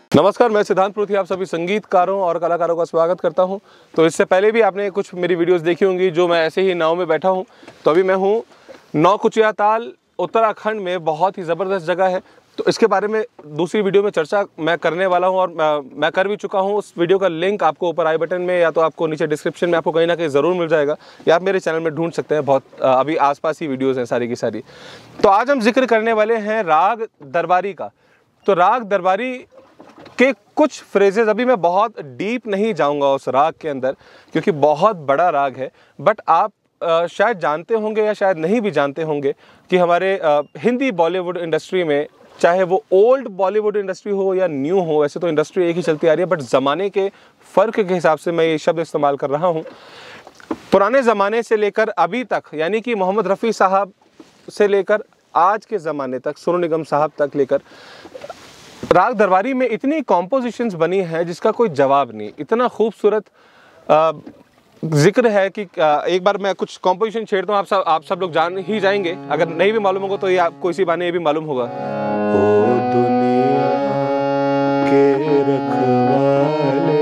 नमस्कार, मैं सिद्धांत पृथ्वी आप सभी संगीतकारों और कलाकारों का स्वागत करता हूं। तो इससे पहले भी आपने कुछ मेरी वीडियोस देखी होंगी जो मैं ऐसे ही नाव में बैठा हूं। तो अभी मैं हूं नौकुचिया ताल, उत्तराखंड में। बहुत ही ज़बरदस्त जगह है। तो इसके बारे में दूसरी वीडियो में चर्चा मैं करने वाला हूं और मैं कर भी चुका हूं। उस वीडियो का लिंक आपको ऊपर आई बटन में या तो आपको नीचे डिस्क्रिप्शन में आपको कहीं ना कहीं ज़रूर मिल जाएगा, या आप मेरे चैनल में ढूंढ सकते हैं। बहुत अभी आसपास ही वीडियोज़ हैं सारी की सारी। तो आज हम जिक्र करने वाले हैं राग दरबारी का। तो राग दरबारी के कुछ फ्रेजेस, अभी मैं बहुत डीप नहीं जाऊंगा उस राग के अंदर क्योंकि बहुत बड़ा राग है। बट आप शायद जानते होंगे या शायद नहीं भी जानते होंगे कि हमारे हिंदी बॉलीवुड इंडस्ट्री में, चाहे वो ओल्ड बॉलीवुड इंडस्ट्री हो या न्यू हो, वैसे तो इंडस्ट्री एक ही चलती आ रही है, बट ज़माने के फ़र्क के हिसाब से मैं ये शब्द इस्तेमाल कर रहा हूँ। पुराने ज़माने से लेकर अभी तक, यानी कि मोहम्मद रफ़ी साहब से लेकर आज के ज़माने तक, सोनू निगम साहब तक लेकर, राग दरबारी में इतनी कॉम्पोजिशंस बनी है जिसका कोई जवाब नहीं। इतना खूबसूरत जिक्र है कि एक बार मैं कुछ कॉम्पोजिशन छेड़ता हूँ, आप सब लोग जान ही जाएंगे। अगर नहीं भी मालूम होगा तो ये आपको इसी बहाने ये भी मालूम होगा। ओ दुनिया के रखवाले,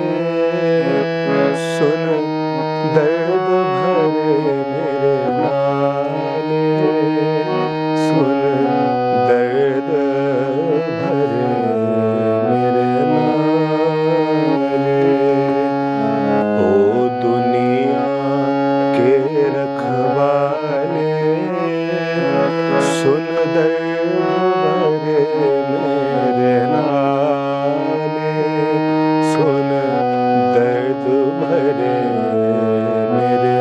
सुन दर्द भरे मेरे नाले, सुन दर्द भरे मेरे नाले। ओ दुनिया के रखवाले, सुन दर्द भरे मेरे नाले, सुन दर्द भरे मेरे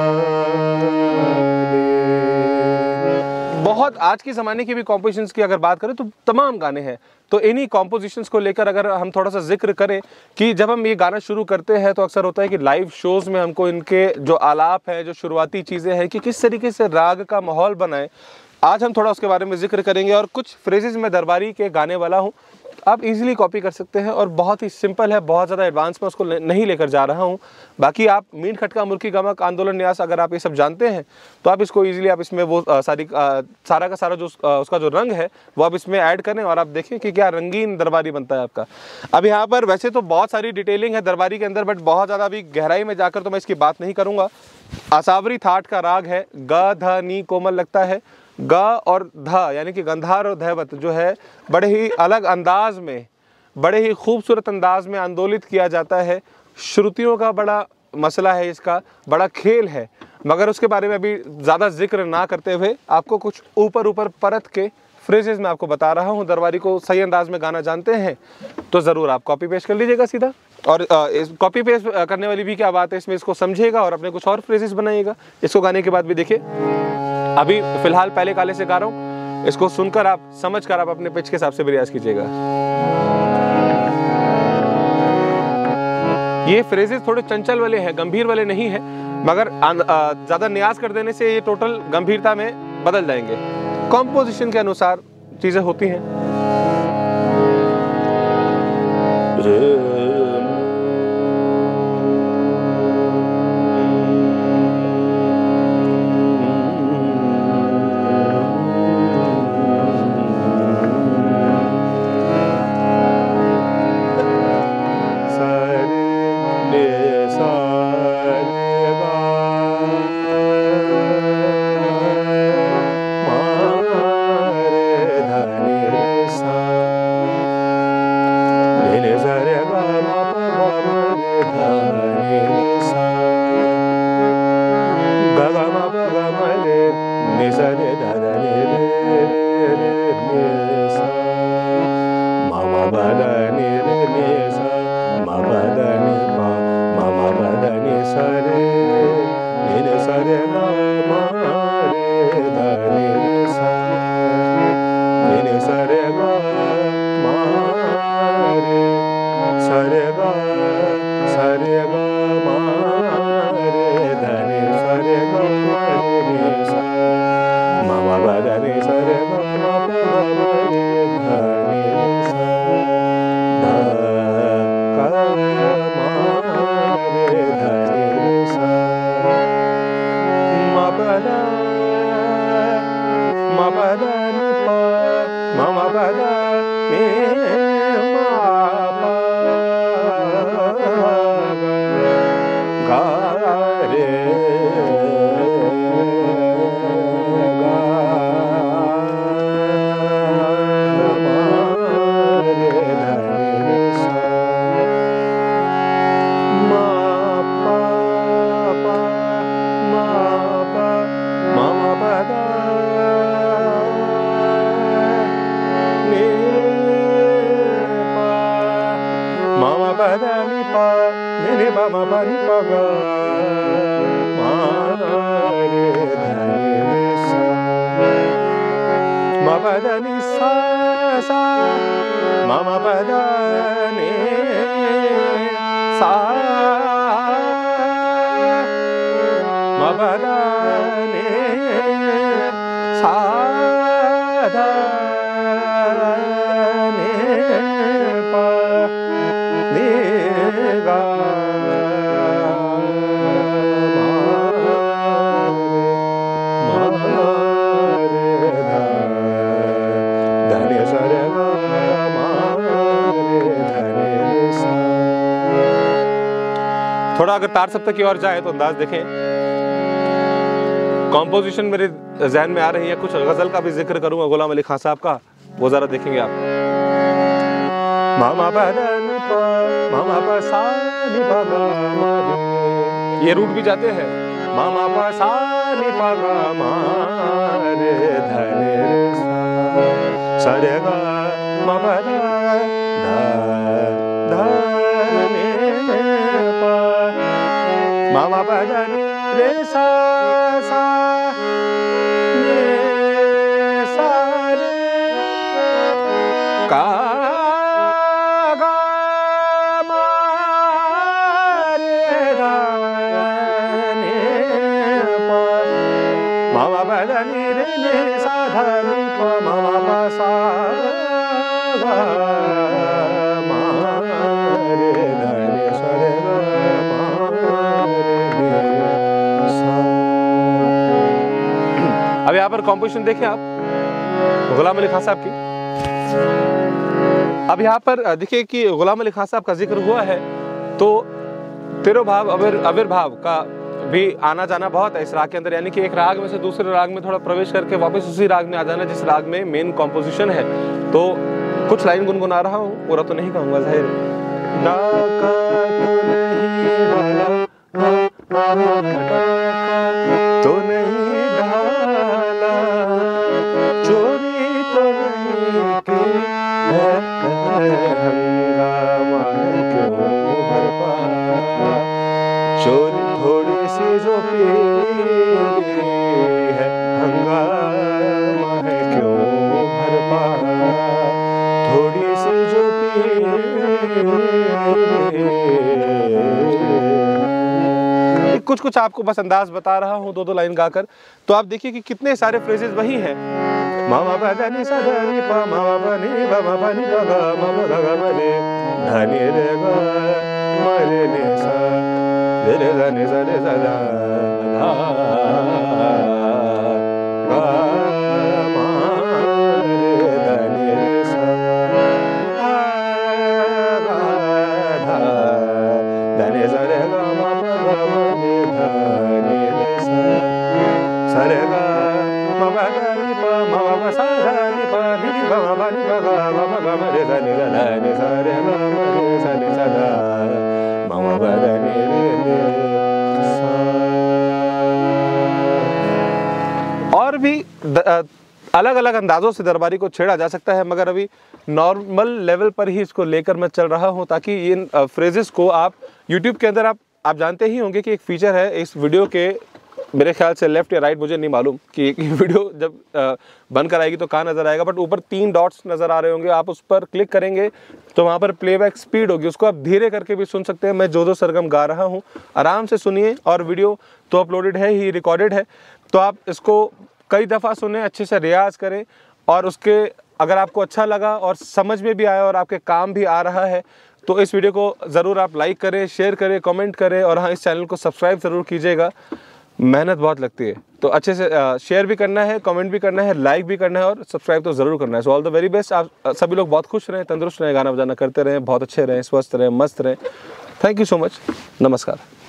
नाले। बहुत आज के ज़माने की भी कॉम्पोजिशंस की अगर बात करें तो तमाम गाने हैं। तो इन्हीं कॉम्पोजिशंस को लेकर अगर हम थोड़ा सा जिक्र करें कि जब हम ये गाना शुरू करते हैं तो अक्सर होता है कि लाइव शोज़ में हमको इनके जो आलाप है, जो शुरुआती चीज़ें हैं, कि किस तरीके से राग का माहौल बनाए, आज हम थोड़ा उसके बारे में जिक्र करेंगे। और कुछ फ्रेजेस मैं दरबारी के गाने वाला हूँ, आप इजीली कॉपी कर सकते हैं और बहुत ही सिंपल है, बहुत ज़्यादा एडवांस में उसको नहीं लेकर जा रहा हूँ। बाकी आप मीन खटका, मुर्की गमक, आंदोलन न्यास अगर आप ये सब जानते हैं तो आप इसको इजीली आप इसमें वो सारा का सारा जो उसका जो रंग है वो आप इसमें ऐड करें और आप देखें कि क्या रंगीन दरबारी बनता है आपका। अब यहाँ पर वैसे तो बहुत सारी डिटेलिंग है दरबारी के अंदर, बट बहुत ज़्यादा अभी गहराई में जाकर तो मैं इसकी बात नहीं करूँगा। आसावरी थाट का राग है, ग ध नी कोमल लगता है। ग और ध यानी कि गंधार और धैवत जो है बड़े ही अलग अंदाज में, बड़े ही खूबसूरत अंदाज में आंदोलित किया जाता है। श्रुतियों का बड़ा मसला है, इसका बड़ा खेल है, मगर उसके बारे में अभी ज़्यादा जिक्र ना करते हुए आपको कुछ ऊपर परत के फ्रेजेस मैं आपको बता रहा हूँ। दरबारी को सही अंदाज में गाना जानते हैं तो ज़रूर आप कॉपी पेस्ट कर लीजिएगा सीधा। और कॉपी पेस्ट करने वाली भी क्या बात है, इसमें इसको समझिएगा और अपने कुछ और फ्रेजेस बनाइएगा। इसको गाने के बाद भी देखिए, अभी फिलहाल पहले काले से गा रहा हूँ, इसको सुनकर आप समझ कर आप अपने पिच के हिसाब से रियाज कीजिएगा। ये फ्रेजेस थोड़े चंचल वाले हैं, गंभीर वाले नहीं हैं, मगर ज़्यादा न्याज कर देने से ये टोटल गंभीरता में बदल जाएंगे। कॉम्पोजिशन के अनुसार चीज़ें होती हैं। Bala दा नि पा नि नि पा मा पा नि पा गा मा रे धा नि रे सा मा पा दा नि सा सा मा मा पा दा नि सा मा पा दा नि सा धा नि पा नि गा मा रे धा धा नि सा रे गा मा रे धा नि रे सा। थोड़ा अगर तार सप्तक की ओर जाए तो अंदाज देखें, कॉम्पोजिशन मेरे जहन में आ रही है। कुछ गजल का भी जिक्र करूंगा गुलाम अली खान साहब का, वो जरा देखेंगे आप। मामा बदन पा मामा पा सा नि पा गा मा रे, ये रूट भी जाते हैं। मामा पा सा नि पा गा मा रे धा नि रे सा सा रे गा मा पा धा धा नि पा मामा पा धा नि रे सा सा नि सा रे का गा मा रे धा नि पा मामा पा धा नि रे नि सा धा नि पा मामा पा सा गा मा रे धा नि सा रे गा मा रे नि सा। अब यहाँ पर कॉम्पोजिशन देखें आप गुलाम अली खान साहब की। अब यहाँ पर देखिए कि गुलाम अली खान साहब का जिक्र हुआ है, तो तिरोभाव आविर्भाव का भी आना जाना बहुत है इस राग के अंदर, यानी कि एक राग में से दूसरे राग में थोड़ा प्रवेश करके वापस उसी राग में आ जाना जिस राग में मेन कॉम्पोजिशन है। तो कुछ लाइन गुनगुना रहा हूँ, पूरा तो नहीं कहूँगा जाहिर। डाका तो नहीं ढाला, चोरी तो नहीं की हंगामा क्यों बरपा, चोरी थोड़ी सी जो पी है हंगामा है क्यों भरपा, थोड़ी सी जो पी कुछ आपको बस अंदाज बता रहा हूँ दो लाइन गाकर, तो आप देखिए कि कितने सारे फ्रेजेस वही हैं। मामा पा नि सा धा नि पा मामा पा नि पा मा पा नि पा गा मा पा गा गा मा रे धा नि रे गा मा रे नि सा रे रे धा नि सा रे सा धा धा गा मा रे धा नि रे सा धा गा धा धा नि सा रे गा मा पा गा मा रे धा नि रे सा सा रे गा मा पा गा नि पा मा पा सा धा नि पा नि नि पा मा पा नि पा गा मा पा गा मा रे धा नि धा नि सा रे गा मा रे सा नि सा धा मा मा पा धा नि रे नि सा। और भी अलग अलग अंदाजों से दरबारी को छेड़ा जा सकता है, मगर अभी नॉर्मल लेवल पर ही इसको लेकर मैं चल रहा हूं, ताकि इन फ्रेजेस को आप यूट्यूब के अंदर आप जानते ही होंगे कि एक फीचर है इस वीडियो के, मेरे ख्याल से लेफ्ट या राइट मुझे नहीं मालूम कि वीडियो जब बनकर आएगी तो कहाँ नज़र आएगा, बट ऊपर 3 डॉट्स नज़र आ रहे होंगे, आप उस पर क्लिक करेंगे तो वहाँ पर प्लेबैक स्पीड होगी, उसको आप धीरे करके भी सुन सकते हैं। मैं जो सरगम गा रहा हूँ आराम से सुनिए, और वीडियो तो अपलोडेड है ही, रिकॉर्डेड है, तो आप इसको कई दफ़ा सुने, अच्छे से रियाज़ करें, और उसके अगर आपको अच्छा लगा और समझ में भी आया और आपके काम भी आ रहा है तो इस वीडियो को ज़रूर आप लाइक करें, शेयर करें, कमेंट करें, और हाँ, इस चैनल को सब्सक्राइब ज़रूर कीजिएगा। मेहनत बहुत लगती है, तो अच्छे से शेयर भी करना है, कमेंट भी करना है, लाइक भी करना है, और सब्सक्राइब तो ज़रूर करना है। So all the very best. आप सभी लोग बहुत खुश रहें, तंदुरुस्त रहें, गाना बजाना करते रहें, बहुत अच्छे रहें, स्वस्थ रहें, मस्त रहें। Thank you so much. नमस्कार।